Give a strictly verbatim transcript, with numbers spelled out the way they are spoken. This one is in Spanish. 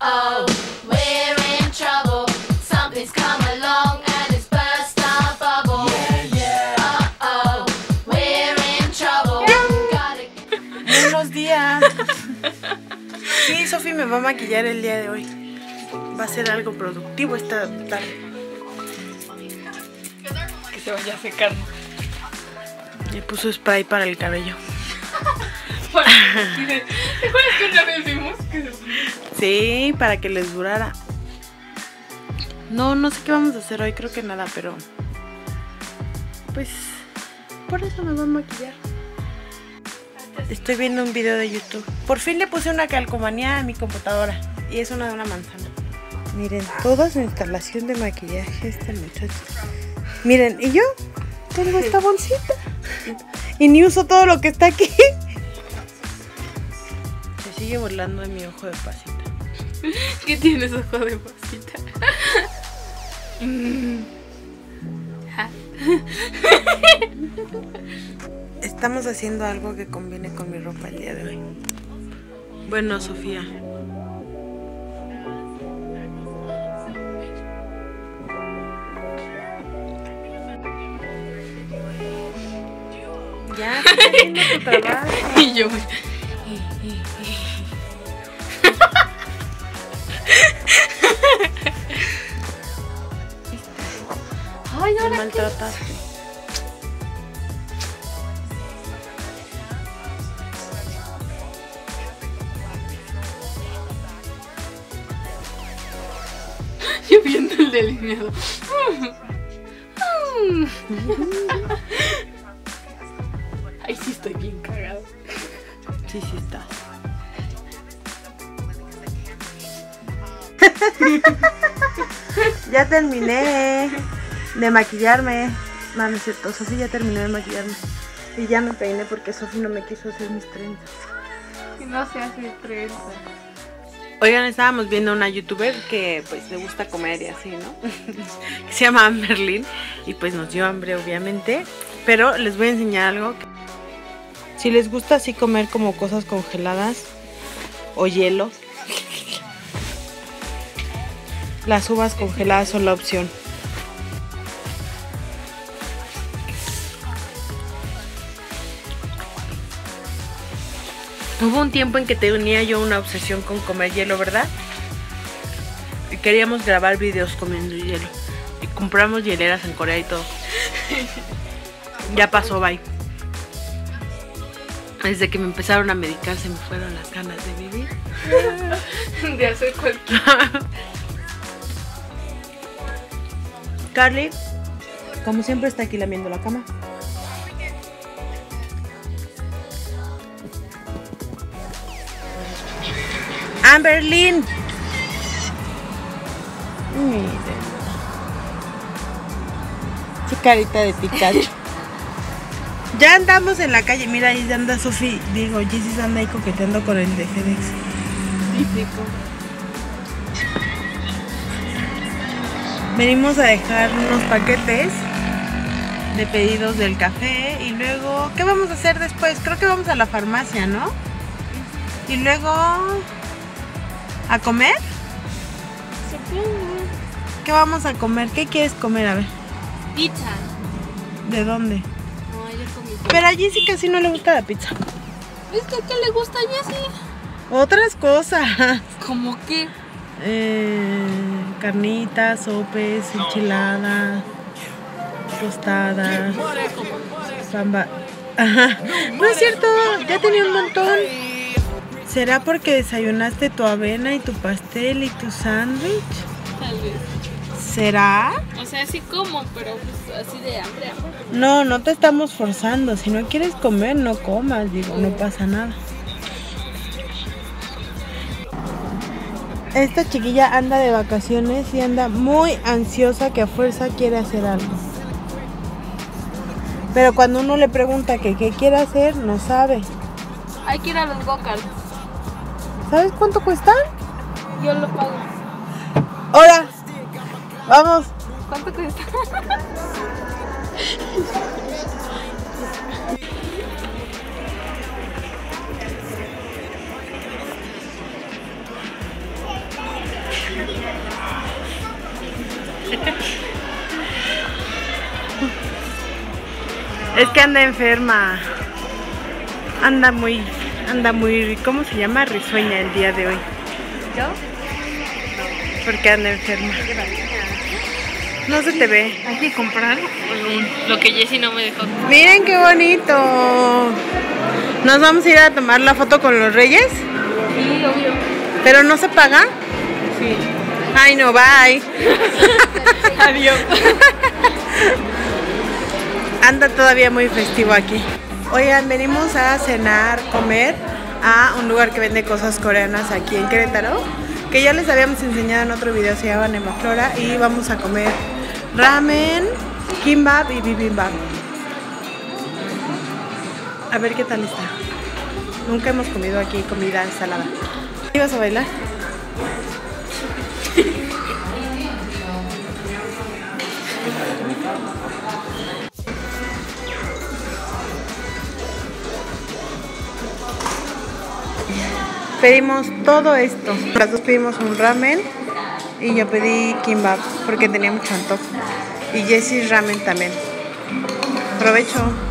Uh-oh, we're in trouble. Something's come along and it's burst our bubble. Yeah, yeah. Uh-oh, we're in trouble. Gotta... Buenos días. Sí, Sofi me va a maquillar el día de hoy. Va a ser algo productivo esta tarde. Que se vaya a secar. Le puso spray para el cabello. Bueno, ¿te acuerdas que una vez vimos que se ponía? Sí, para que les durara. No, no sé qué vamos a hacer hoy, creo que nada, pero pues por eso me va a maquillar. Estoy viendo un video de YouTube. Por fin le puse una calcomanía a mi computadora y es una de una manzana. Miren, toda su instalación de maquillaje esta muchacha. Miren, y yo tengo esta bolsita y ni uso todo lo que está aquí. Se sigue burlando de mi ojo de pasita. ¿Qué tienes ojo de pasita? Estamos haciendo algo que conviene con mi ropa el día de hoy. Bueno, Sofía. Ya, está haciendo tu trabajo. Y yo... Ay, Me ahora maltrataste. yo viendo el delineado. Ay, sí estoy bien cagado. Sí, sí estás. Ya terminé de maquillarme. No, no es cierto, Sofi ya terminó de maquillarme. Y ya me peiné porque Sofi no me quiso hacer mis trenzas. Y no se hace trenza. Oigan, estábamos viendo a una youtuber que pues le gusta comer y así, ¿no? Que se llama Amberlyn. Y pues nos dio hambre, obviamente. Pero les voy a enseñar algo. Si les gusta así comer como cosas congeladas o hielo, las uvas congeladas son la opción. Hubo un tiempo en que tenía yo una obsesión con comer hielo, ¿verdad? Y queríamos grabar videos comiendo hielo. Y compramos hieleras en Corea y todo. Ya pasó, bye. Desde que me empezaron a medicar se me fueron las ganas de vivir. De hacer cualquier... Carly, como siempre, está aquí lamiendo la cama. Amberlyn. Miren. Su carita de Pikachu. Ya andamos en la calle. Mira, ahí anda Sofi. Digo, Jessie anda ahí coqueteando con el de FedEx. Típico. Venimos a dejar unos paquetes de pedidos del café. Y luego, ¿qué vamos a hacer después? Creo que vamos a la farmacia, ¿no? Y luego... ¿a comer? Supongo. ¿Qué vamos a comer? ¿Qué quieres comer? A ver. Pizza. ¿De dónde? No, yo comí. Pero a Jessie casi no le gusta la pizza. ¿Es que qué le gusta a Jessie? Otras cosas. ¿Cómo qué? Eh, carnitas, sopes, enchiladas, tostadas, pamba. Ajá. No es cierto, ya tenía un montón. ¿Será porque desayunaste tu avena y tu pastel y tu sándwich? Tal vez. ¿Será? O sea, sí como, pero pues así de hambre, hambre. No, no te estamos forzando. Si no quieres comer, no comas. Digo, no pasa nada. Esta chiquilla anda de vacaciones y anda muy ansiosa que a fuerza quiere hacer algo. Pero cuando uno le pregunta que qué quiere hacer, no sabe. Hay que ir a los go-karts. ¿Sabes cuánto cuestan? Yo lo pago. ¡Hola! ¡Vamos! ¿Cuánto cuesta? Es que anda enferma. Anda muy, anda muy, ¿cómo se llama? Risueña el día de hoy. ¿Yo? Porque anda enferma. No se te ve. Hay que comprar lo, lo que Jessie no me dejó. Miren qué bonito. Nos vamos a ir a tomar la foto con los reyes. Sí, obvio. ¿Pero no se paga? Sí. Ay, no, bye. Adiós. Anda todavía muy festivo aquí. Oigan, venimos a cenar, comer a un lugar que vende cosas coreanas aquí en Querétaro, que ya les habíamos enseñado en otro video, se llama Nemaflora, y vamos a comer ramen, kimbap y bibimbap. A ver qué tal está. Nunca hemos comido aquí comida salada. ¿Ibas a bailar? Pedimos todo esto. Las dos pedimos un ramen y yo pedí kimbap porque tenía mucho antojo. Y Jessie ramen también. Provecho.